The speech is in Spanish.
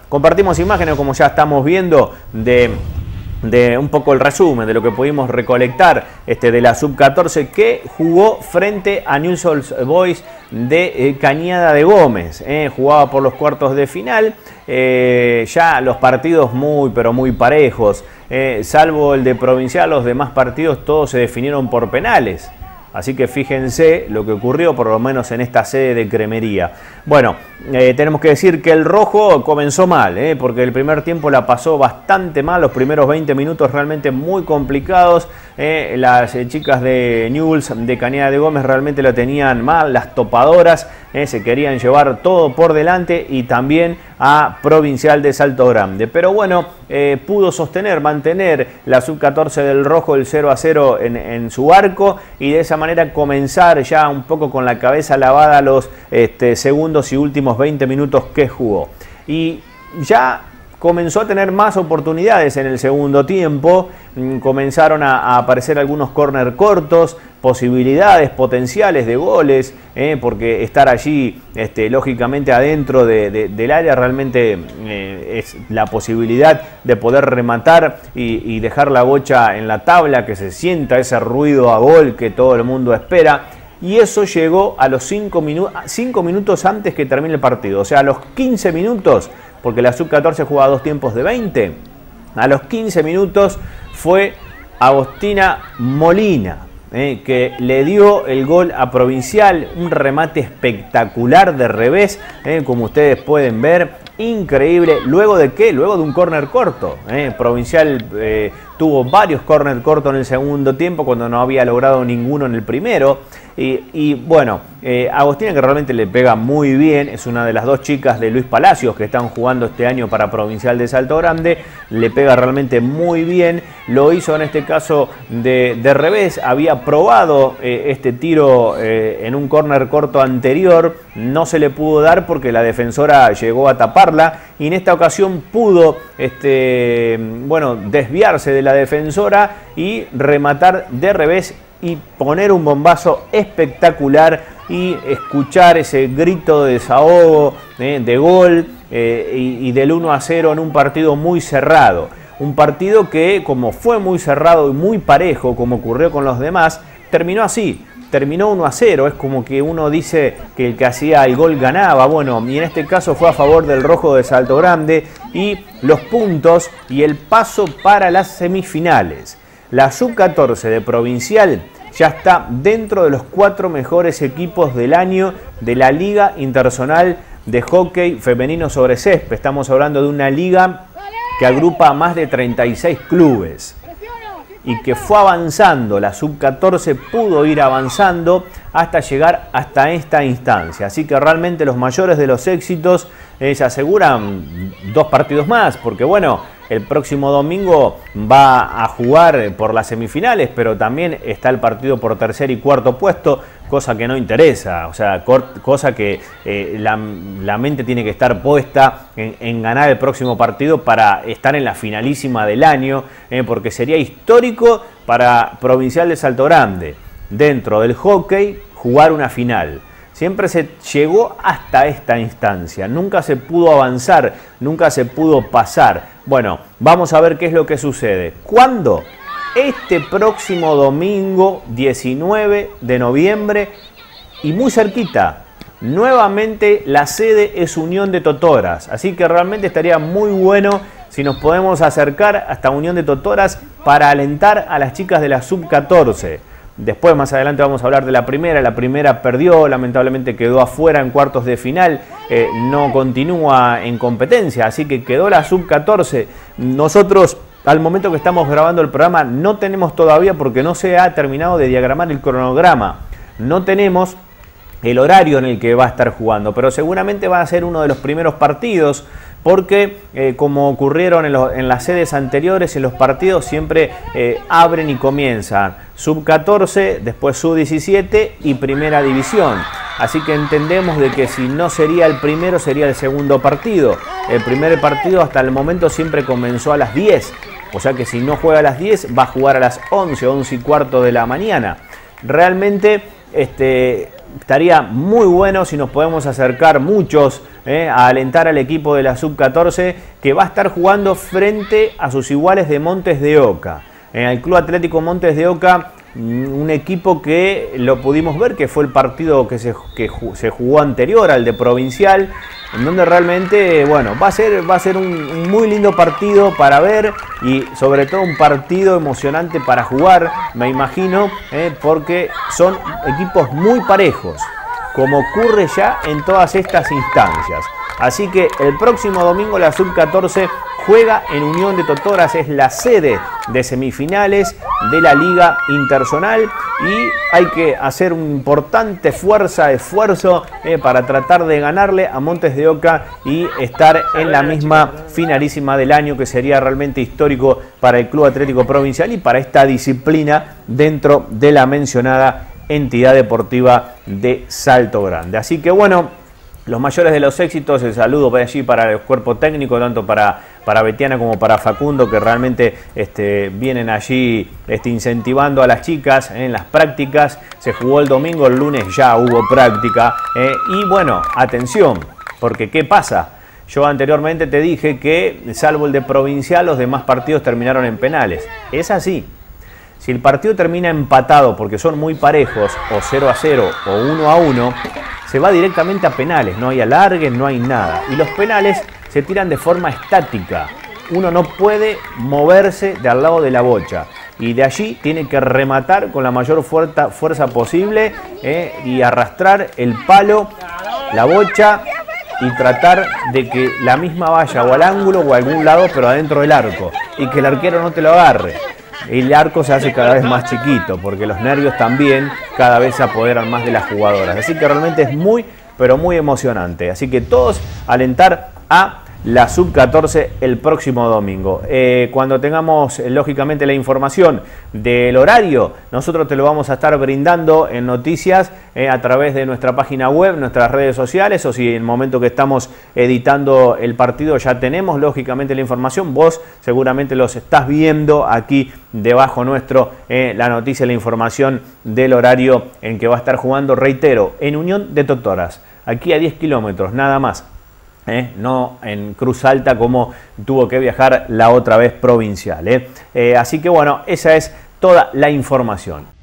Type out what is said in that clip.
compartimos imágenes, como ya estamos viendo, de un poco el resumen de lo que pudimos recolectar de la sub-14 que jugó frente a Newell's Old Boys de Cañada de Gómez. Jugaba por los cuartos de final, ya los partidos muy pero muy parejos, salvo el de Provincial, los demás partidos todos se definieron por penales. Así que fíjense lo que ocurrió, por lo menos en esta sede de Cremería. Bueno, tenemos que decir que el rojo comenzó mal, porque el primer tiempo la pasó bastante mal, los primeros 20 minutos realmente muy complicados. Las chicas de Newell's de Cañada de Gómez realmente lo tenían mal, las topadoras se querían llevar todo por delante y también a Provincial de Salto Grande. Pero bueno, pudo mantener la sub-14 del rojo el 0-0 en su arco y de esa manera comenzar ya un poco con la cabeza lavada los segundos y últimos 20 minutos que jugó. Y ya comenzó a tener más oportunidades en el segundo tiempo, comenzaron a aparecer algunos córner cortos, posibilidades potenciales de goles, porque estar allí lógicamente adentro del área realmente es la posibilidad de poder rematar y dejar la bocha en la tabla, que se sienta ese ruido a gol que todo el mundo espera. Y eso llegó a los 5 minutos antes que termine el partido, o sea, a los 15 minutos, porque la sub-14 jugaba 2 tiempos de 20, a los 15 minutos fue Agostina Molina, que le dio el gol a Provincial, un remate espectacular de revés, como ustedes pueden ver, increíble. ¿Luego de qué? Luego de un córner corto. Provincial tuvo varios córner cortos en el segundo tiempo cuando no había logrado ninguno en el primero. Y bueno, Agostina, que realmente le pega muy bien, es una de las 2 chicas de Luis Palacios que están jugando este año para Provincial de Salto Grande, le pega realmente muy bien, lo hizo en este caso de revés, había probado este tiro en un córner corto anterior, no se le pudo dar porque la defensora llegó a taparla y en esta ocasión pudo bueno, desviarse de la defensora y rematar de revés y poner un bombazo espectacular y escuchar ese grito de desahogo, de gol y del 1-0 en un partido muy cerrado. Un partido que, como fue muy cerrado y muy parejo, como ocurrió con los demás, terminó así. Terminó 1-0, es como que uno dice que el que hacía el gol ganaba. Bueno, y en este caso fue a favor del rojo de Salto Grande y los puntos y el paso para las semifinales. La sub-14 de Provincial ya está dentro de los 4 mejores equipos del año de la Liga Interzonal de Hockey Femenino sobre Césped. Estamos hablando de una liga que agrupa a más de 36 clubes y que fue avanzando. La sub-14 pudo ir avanzando hasta llegar hasta esta instancia. Así que realmente los mayores de los éxitos se aseguran 2 partidos más, porque bueno, el próximo domingo va a jugar por las semifinales, pero también está el partido por tercer y cuarto puesto, cosa que no interesa, o sea, cosa que la mente tiene que estar puesta en ganar el próximo partido para estar en la finalísima del año, porque sería histórico para Provincial de Salto Grande, dentro del hockey, jugar una final. Siempre se llegó hasta esta instancia, nunca se pudo avanzar, nunca se pudo pasar. Bueno, vamos a ver qué es lo que sucede. ¿Cuándo? Este próximo domingo 19 de noviembre y muy cerquita. Nuevamente la sede es Unión de Totoras, así que realmente estaría muy bueno si nos podemos acercar hasta Unión de Totoras para alentar a las chicas de la sub-14. Después, más adelante, vamos a hablar de la primera. La primera perdió, lamentablemente quedó afuera en cuartos de final, no continúa en competencia, así que quedó la sub-14. Nosotros, al momento que estamos grabando el programa, no tenemos todavía, porque no se ha terminado de diagramar el cronograma, no tenemos el horario en el que va a estar jugando, pero seguramente va a ser uno de los primeros partidos, porque como ocurrieron en las sedes anteriores, en los partidos siempre abren y comienzan sub-14, después sub-17 y primera división. Así que entendemos de que si no sería el primero, sería el segundo partido. El primer partido hasta el momento siempre comenzó a las 10, o sea que si no juega a las 10 va a jugar a las 11, 11 y cuarto de la mañana. Realmente estaría muy bueno si nos podemos acercar muchos a alentar al equipo de la Sub-14, que va a estar jugando frente a sus iguales de Montes de Oca. El Club Atlético Montes de Oca, un equipo que lo pudimos ver, que fue el partido que se jugó anterior al de Provincial, en donde realmente, bueno, va a ser un muy lindo partido para ver y sobre todo un partido emocionante para jugar, me imagino, porque son equipos muy parejos, como ocurre ya en todas estas instancias. Así que el próximo domingo la Sub-14 juega en Unión de Totoras, es la sede de semifinales de la Liga Interzonal y hay que hacer un importante esfuerzo para tratar de ganarle a Montes de Oca y estar en la misma finalísima del año, que sería realmente histórico para el Club Atlético Provincial y para esta disciplina dentro de la mencionada entidad deportiva de Salto Grande. Así que bueno, los mayores de los éxitos, el saludo para allí para el cuerpo técnico, tanto para Betiana como para Facundo, que realmente vienen allí incentivando a las chicas en las prácticas. Se jugó el domingo, el lunes ya hubo práctica. Y bueno, atención, porque ¿qué pasa? Yo anteriormente te dije que, salvo el de Provincial, los demás partidos terminaron en penales. Es así. Si el partido termina empatado porque son muy parejos, o 0-0 o 1-1, se va directamente a penales, no hay alargues, no hay nada. Y los penales se tiran de forma estática. Uno no puede moverse de al lado de la bocha. Y de allí tiene que rematar con la mayor fuerza posible y arrastrar el palo, la bocha, y tratar de que la misma vaya o al ángulo o a algún lado, pero adentro del arco. Y que el arquero no te lo agarre. El arco se hace cada vez más chiquito, porque los nervios también cada vez se apoderan más de las jugadoras. Así que realmente es muy, pero muy emocionante. Así que todos alentar a la Sub-14 el próximo domingo. Cuando tengamos, lógicamente, la información del horario, nosotros te lo vamos a estar brindando en noticias a través de nuestra página web, nuestras redes sociales, o si en el momento que estamos editando el partido ya tenemos, lógicamente, la información. Vos seguramente los estás viendo aquí debajo nuestro, la noticia, la información del horario en que va a estar jugando, reitero, en Unión de Totoras, aquí a 10 kilómetros, nada más. No en Cruz Alta como tuvo que viajar la otra vez Provincial. Así que bueno, esa es toda la información.